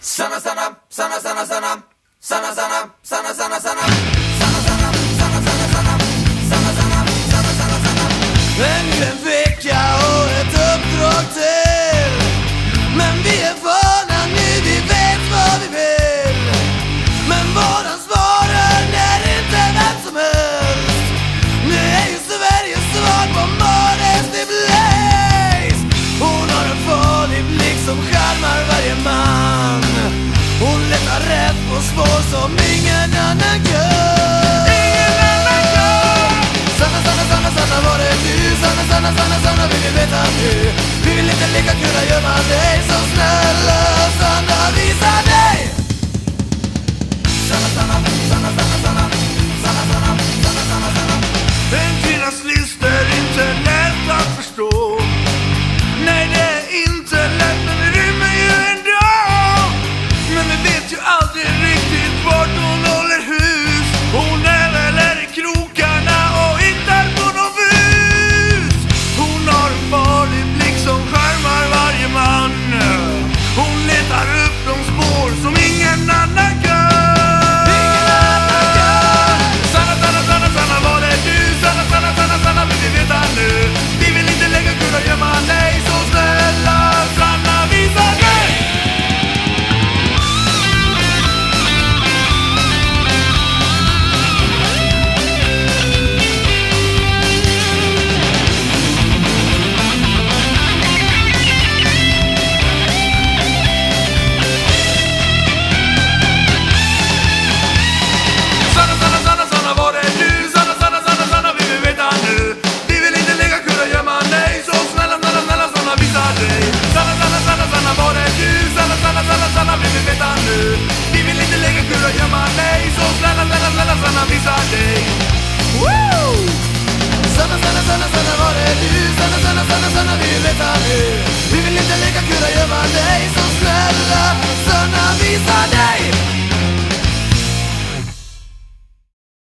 Sanna, sanna, sanna, sanna, sanna. Sanna, sanna, sanna, sanna, sanna. Sanna, sanna, sanna, sanna, sanna. Sanna, sanna, sanna, sanna, sanna. Ännu en vecka och ett uppdrag till. Men vi är vana nu, vi vet vad vi vill. Men våran svarar när inte vem som helst. Nu är ju Sverige svar på Modesty Blaze. Hon har en farlig blick som charmar varje man. Hon letar rätt på spår som ingen annan gör. Ingen annan gör. Sanna, sanna, sanna, sanna, var är du? Sanna, sanna, sanna, sanna, vill vi veta nu. Vi vill inte lika kul, gör man dig. Så snälla, Sanna, visa dig. Sanna, sanna, sanna, sanna, sanna. Sanna, sanna, sanna, sanna, sanna. En kvinnas list är inte lätt att förstå. Nej, det är inte lätt, men det rymmer ju ändå. Men vi vet ju aldrig riktigt vart hon håller hus. Hon är väl här i krokarna och hittar på någon bus. Hon har en farlig blick som charmar varje man. Hon letar upp de spår som ingen annan gör. Ingen annan gör. Sanna, sanna, sanna, sanna, var är du? Sanna, sanna, sanna, sanna, vill vi veta nu. Vi vill inte lägga kunna gömma dig. Så snälla, Sanna, visa dig. Sanna, sanna, sanna, sanna, var är du? Sanna, sanna, sanna, sanna, vill vi veta nu. Vi vill inte lägga kunna gömma dig. Så snälla, snälla, snälla, Sanna, visa dig. Sanna, sanna, sanna, sanna, var är du? Sanna, sanna, sanna, sanna, vill vi veta nu. Vi vill inte lägga kunna gömma dig. Så snälla, snälla, snälla, Sanna, visa